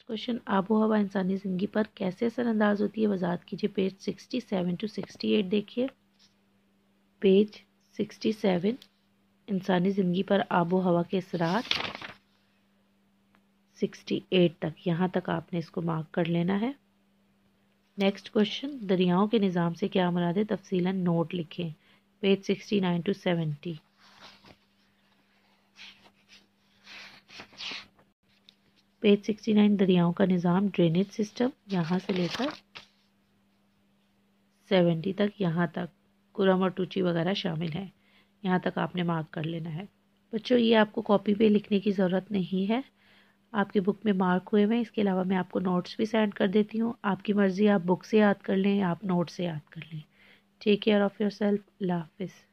Question, आबो हवा इंसानी ज़िंदगी पर कैसे असरअंदाज होती है, वजाहत कीजिए। पेज 67 to 68 देखिए। पेज 67, इंसानी ज़िंदगी पर आबो हवा के असरात 68 तक, यहाँ तक आपने इसको मार्क कर लेना है। नेक्स्ट क्वेश्चन, दरियाओं के निज़ाम से क्या मुराद है, तफसीलन नोट लिखें। Page 69 to 70। पेज 69, दरियाओं का निज़ाम, ड्रेनेज सिस्टम, यहाँ से लेकर 70 तक, यहाँ तक कुरम और टूची वगैरह शामिल हैं। यहाँ तक आपने मार्क कर लेना है। बच्चों, ये आपको कॉपी पे लिखने की ज़रूरत नहीं है, आपकी बुक में मार्क हुए हुए हैं। इसके अलावा मैं आपको नोट्स भी सेंड कर देती हूँ, आपकी मर्ज़ी, आप बुक से याद कर लें या आप नोट से याद कर लें। Take care of yourself. अल्लाह हाफ़िज़।